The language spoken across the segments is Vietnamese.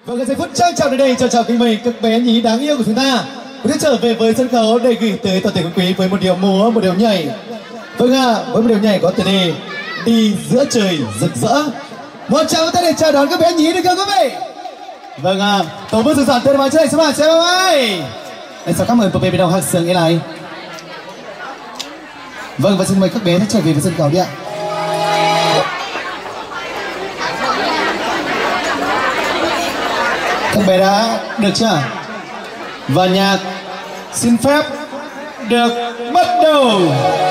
Và giây phút trang trọng đến đây chào kính mời các bé nhí đáng yêu của chúng ta có thể trở về với sân khấu để gửi tới toàn thể quý vị với một điệu múa, một điệu nhảy. Vâng ạ, với một điệu nhảy có tựa đề Đi Giữa Trời Rực Rỡ. Một tràng tay để chào đón các bé nhí được không quý vị? Vâng ạ, tổ bước sẵn tên vào chơi, xem ơi. Em sao cảm ơn cô bé bên đầu hạc sướng như này. Vâng, và xin mời các bé trở về với sân khấu đi ạ. Các bé đã được chưa? Và nhạc xin phép được bắt đầu.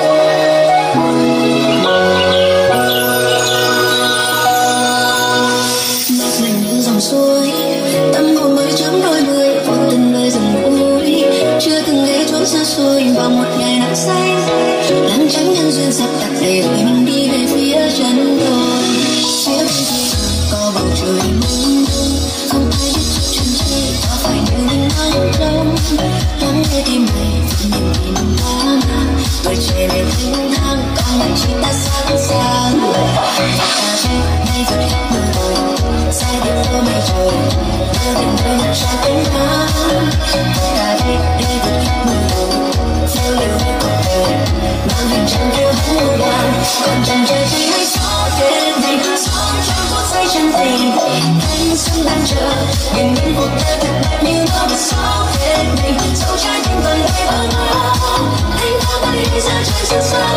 Dành những dòng suối, tâm hồn mới chấm đôi mươi, vô tình nơi rừng núi, chưa từng ghé chốn xa xôi vào một ngày nắng xanh, lắng tránh nhân duyên sắp đặt để rồi mình đi về phía chân đồi. Phía bên kia có bầu trời mênh mông, không ai biết trước chân chi có phải như mình nắng đông. Lắng nghe tim này niềm tin đã mang tuổi trẻ về thanh thang, con người chỉ ta sẵn sàng. Ta biết đây thật hết mơ hồ, sai biệt vô mây trời, đưa tình đôi mặt ra cánh nắng. Ta biết đây thật hết mơ hồ, phiêu lưu với cuộc đời, mang hình trang kiêu hãnh vàng. Còn chẳng chờ chi hay gió đến đây, sống trong phút giây chân tình, thanh xuân đang chờ, bình yên cuộc đời thật đẹp như nó được sống đến mình. Dẫu trái tim còn đầy bỡ ngỡ, anh ta bay đi giữa trời rực rỡ.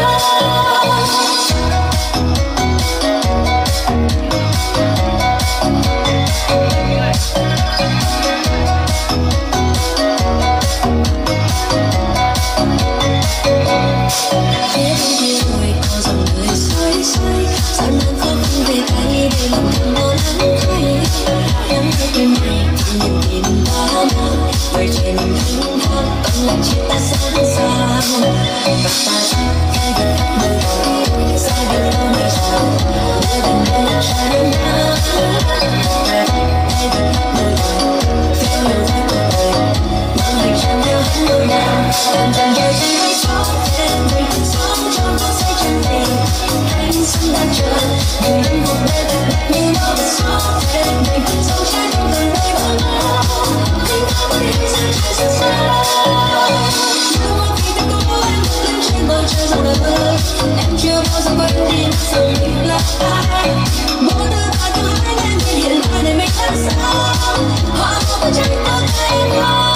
Bởi trên mình thăng thang, còn lại chỉ ta sẵn sàng. Và ta chắc cái việc khắp nơi đầu, sai biệt đâu mây trào, nơi gần đây là trái nắng. Ta biết cái việc khắp nơi đầu, phiêu lưu với cuộc đời, mang hành trang theo hết nỗi nàng. Còn chẳng chờ chi hay sống đến mình, sống trong phút giây chân tình, thanh xuân đang chờ, bình yên cuộc đời thật đẹp như nó được sống đến mình. Dẫu trái tim gần đây bỡ ngỡ, anh ta bay đi giữa trời rực rỡ. Như một khi ta cố em lên trên bầu trời rộng lớn vời, em chưa bao giờ quên đi rằng mình là ai. Mỗi thứ ta cứ hai em thể hiện lại để mình thật sao, hoa vô và chẳng có thấy hoa.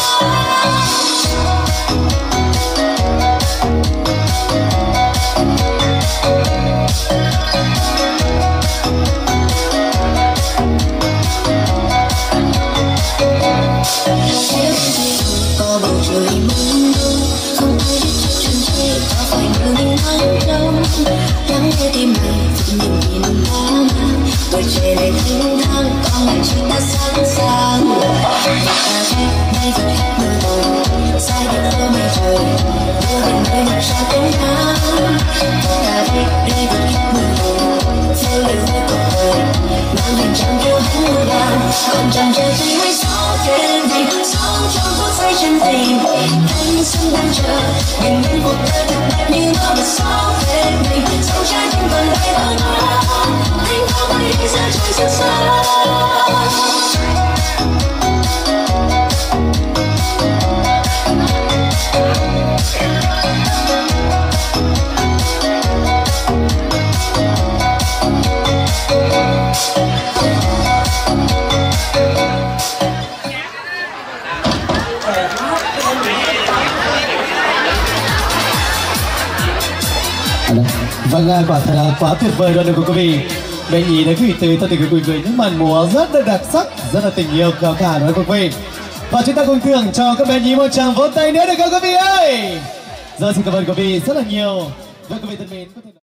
Có bầu trời mênh mông, không ai biết trước chân chi có phải như mình nắng đông. Lắng nghe tim này niềm tin đã mang tuổi trẻ về thanh thang, con người chỉ ta sẵn sàng. Ta biết đây thật hết mơ hồ, sai biệt vô mây trời, đưa tình đôi mặt ra cánh nắng. Ta biết đây thật hết mơ hồ, phiêu lưu với cuộc đời, mang hình trang kiêu hãnh vàng. Còn chẳng chờ chi hay gió đến đây, sống trong phút giây chân tình, thanh xuân đang chờ, bình yên cuộc đời thật đẹp như nó được sống đến mình. Dẫu trái tim còn đầy bỡ ngỡ, anh ta bay đi giữa trời rực rỡ. Vâng, quả thật là quá tuyệt vời luôn được quý vị. Bé nhí đã gửi tới toàn thể quý vị với những màn múa rất là đặc sắc, rất là tình yêu cao cả đối với quý vị. Và chúng ta cùng thưởng cho các bé nhí một tràng vỗ tay nữa được không quý vị ơi? Giờ xin cảm ơn quý vị rất là nhiều. Vâng quý vị thân mến.